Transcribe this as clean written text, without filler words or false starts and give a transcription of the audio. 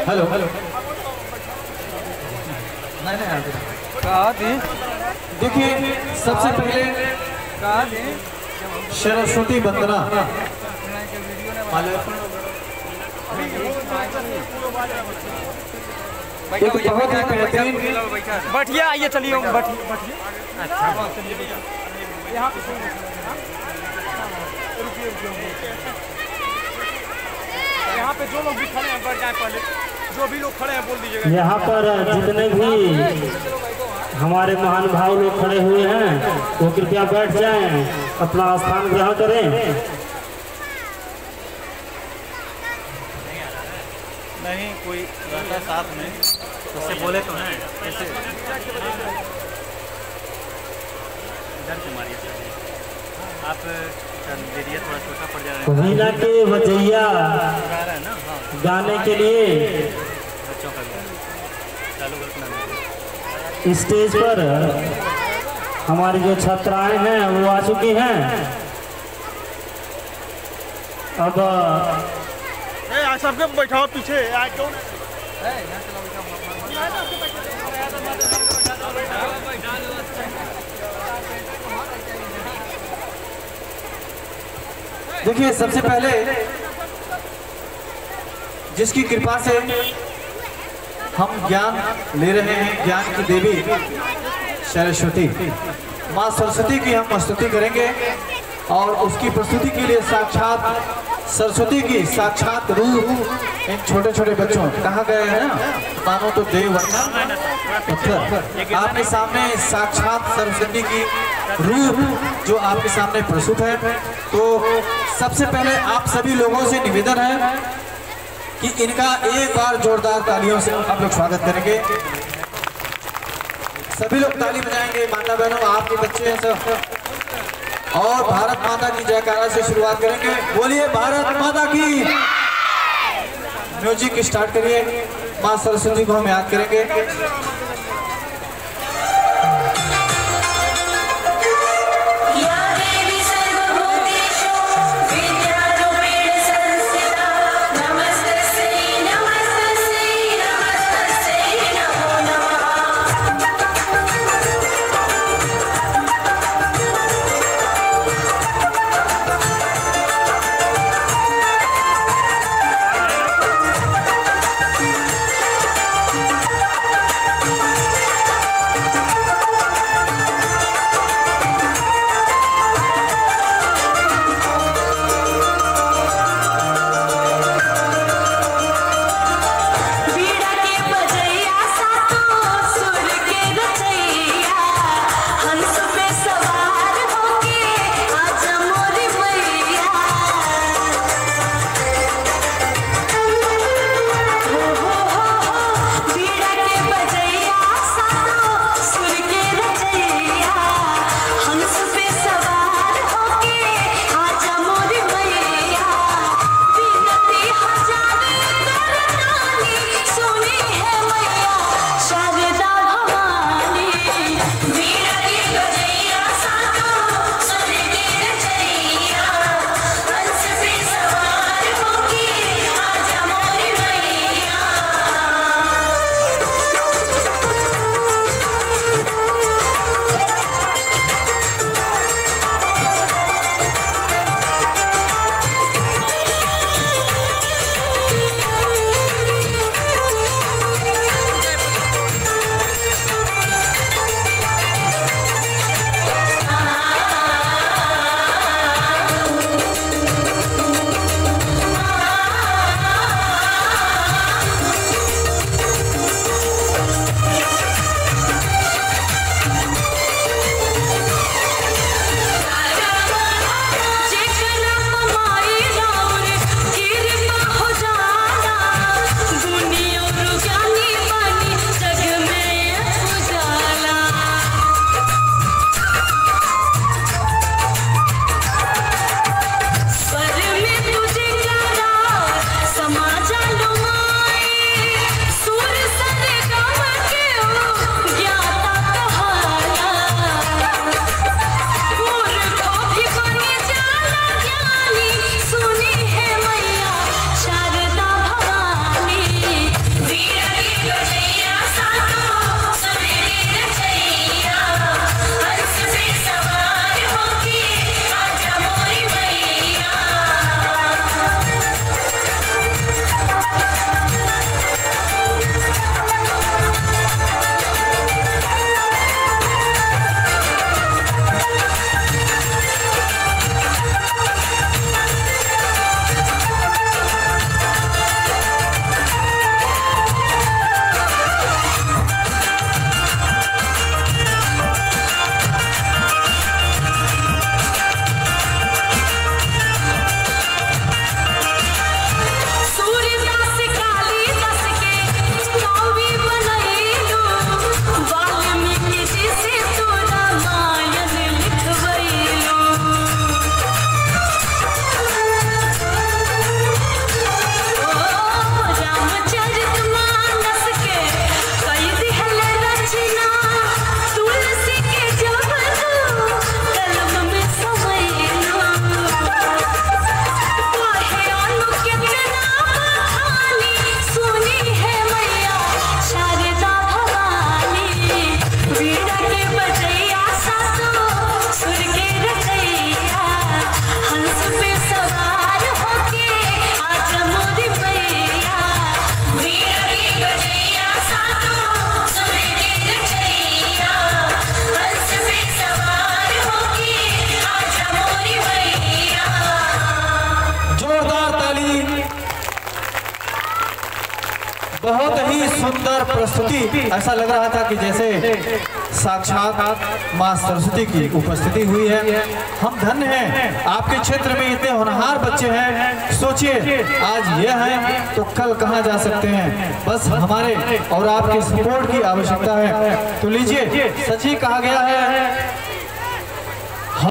Hello hello नहीं कहा थी। देखिए सबसे पहले कहा थी सरस्वती वंदना एक बहुत ही बेहतरीन बैठिए, आइए चलिए बैठिए। अच्छा यहाँ पे जो लोग भी खड़े हैं बैठ जाए, पहले जो भी लोग खड़े हैं बोल दीजिएगा। यहाँ पर जितने भी हमारे महान भाव लोग खड़े हुए हैं वो कृपया बैठ जाएं, अपना स्थान ग्रहण करें। नहीं कोई रहता साथ में, उससे बोले तो हैं ऐसे इधर से मारिए आप दे दिए, थोड़ा छोटा पड़ जा रहा है। वीणा के वजैया गाने के लिए बच्चों का चालू रखना। स्टेज पर हमारी जो छात्राएं हैं वो आ चुकी हैं। अब सबके बैठाओ पीछे क्यों देखिए सबसे पहले जिसकी कृपा से हम ज्ञान ले रहे हैं, ज्ञान की देवी सरस्वती माँ सरस्वती की हम स्तुति करेंगे और उसकी प्रस्तुति के लिए साक्षात सरस्वती की साक्षात रूप इन छोटे छोटे बच्चों कहाँ गए हैं ना, मानो तो देव वरना पत्थर। आपके सामने साक्षात सरस्वती की रूप जो आपके सामने प्रस्तुत है। तो सबसे पहले आप सभी लोगों से निवेदन है कि इनका एक बार जोरदार तालियों से आप लोग स्वागत करेंगे। सभी लोग ताली बजाएंगे, माता बहनों आपके बच्चे हैं सब, और भारत माता की जयकारा से शुरुआत करेंगे। बोलिए भारत माता की। म्यूजिक स्टार्ट करिए, माँ सरस्वती को हम याद करेंगे। बहुत ही सुंदर प्रस्तुति, ऐसा लग रहा था कि जैसे साक्षात माँ सरस्वती की उपस्थिति हुई है। हम धन्य हैं, आपके क्षेत्र में इतने होनहार बच्चे हैं। सोचिए आज ये हैं तो कल कहाँ जा सकते हैं। बस हमारे और आपके सपोर्ट की आवश्यकता है। तो लीजिए, सच ही कहा गया है